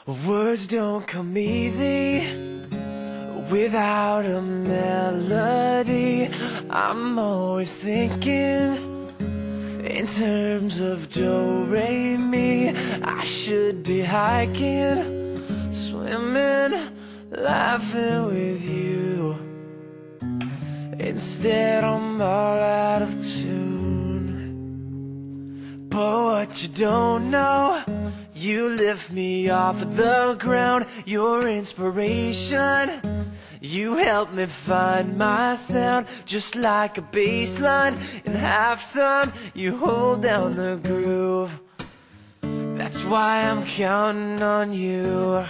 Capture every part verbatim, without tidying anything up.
Words don't come easy without a melody. I'm always thinking in terms of do, re, mi. I should be hiking, swimming, laughing with you. Instead I'm all out of tune. But what you don't know, you lift me off the ground. Your inspiration, you help me find my sound. Just like a bass line in halftime, you hold down the groove. That's why I'm counting on you.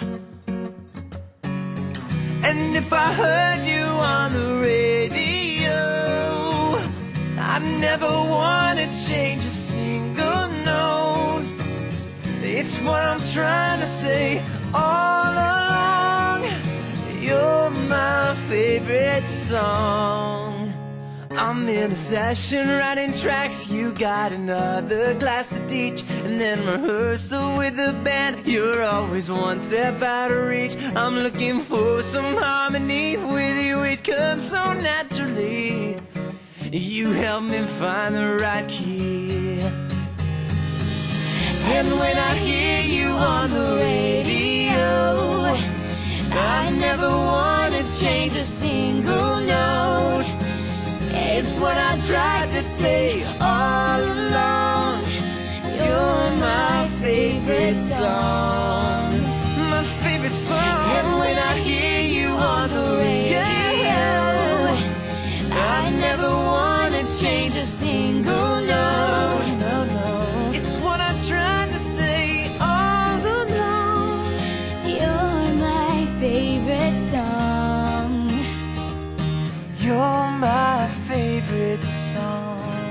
And if I heard you on the radio, I never wanna change a single note. It's what I'm trying to say all along. You're my favorite song. I'm in a session writing tracks, you got another glass of each, and then rehearsal with the band. You're always one step out of reach. I'm looking for some harmony with you, it comes so naturally. You help me find the right key. And when I hear you on the radio, I never want to change a single note. It's what I tried to say all along. You're my favorite song. My favorite song. And when I hear you on the radio, I never want to change a single note. No, no. It's what I tried to say all along. You're my favorite song. You're my favorite song.